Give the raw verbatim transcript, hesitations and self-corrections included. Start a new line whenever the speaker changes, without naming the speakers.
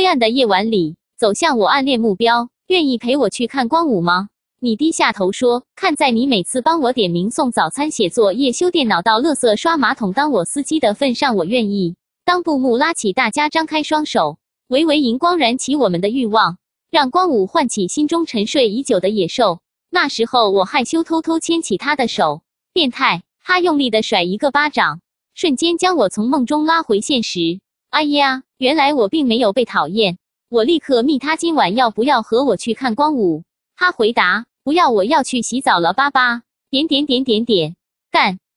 灰暗的夜晚里，走向我暗恋目标，愿意陪我去看光舞吗？你低下头说，看在你每次帮我点名送早餐、写作业、修电脑、倒垃圾、刷马桶、当我司机的份上，我愿意。当布幕拉起，大家张开双手，微微荧光燃起我们的欲望，让光舞唤起心中沉睡已久的野兽。那时候我害羞，偷偷牵起他的手。变态！他用力地甩一个巴掌，瞬间将我从梦中拉回现实。哎呀，原来我并没有被讨厌。我立刻密他今晚要不要和我去看光舞。他回答：不要，我要去洗澡了，爸爸。点点点点点，干。